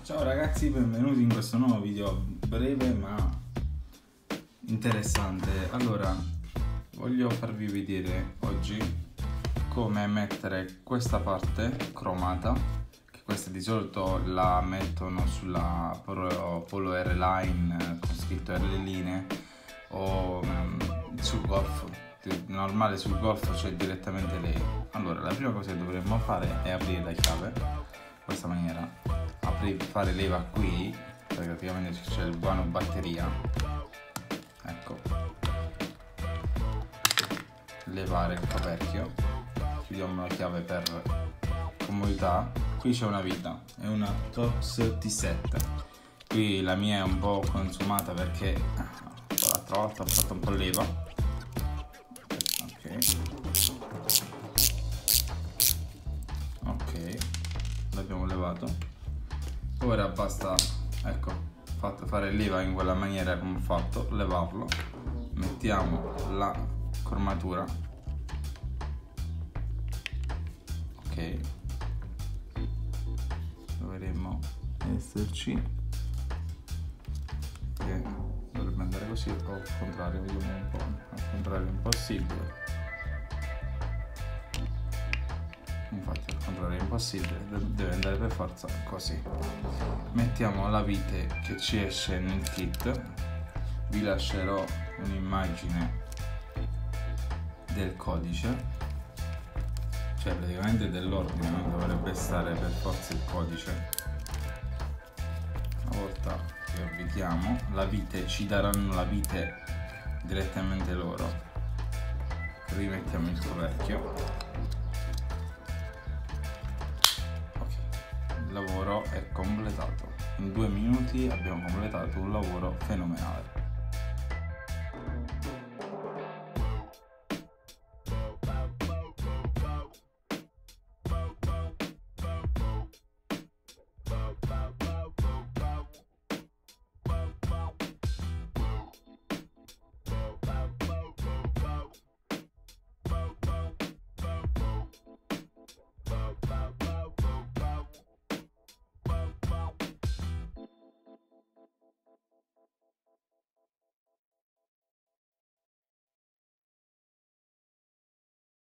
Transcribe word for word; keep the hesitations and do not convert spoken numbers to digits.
Ciao ragazzi, benvenuti in questo nuovo video breve ma interessante. Allora, voglio farvi vedere oggi come mettere questa parte cromata, che questa di solito la mettono sulla Polo, Polo R-Line con scritto R linee o um, sul Golf. Normale sul Golf c'è direttamente lei. Allora, la prima cosa che dovremmo fare è aprire la chiave in questa maniera, aprire, fare leva qui, perché praticamente c'è il vano batteria, ecco, levare il coperchio, chiudiamo la chiave per comodità. Qui c'è una vita, è una Torx T sette, qui la mia è un po' consumata perché l'altra volta ho fatto un po' leva. Ok, ok, l'abbiamo levato. Ora basta, ecco, fatto fare leva in quella maniera come ho fatto, levarlo, mettiamo la cromatura, ok, dovremmo esserci, che dovrebbe andare così o al contrario, vediamo un po', al contrario è impossibile. Infatti al contrario è impossibile, deve andare per forza così. Mettiamo la vite che ci esce nel kit, vi lascerò un'immagine del codice, cioè praticamente dell'ordine, non dovrebbe stare per forza il codice. Una volta che avvitiamo la vite, ci daranno la vite direttamente loro. Rimettiamo il coperchio. Il lavoro è completato. In due minuti abbiamo completato un lavoro fenomenale.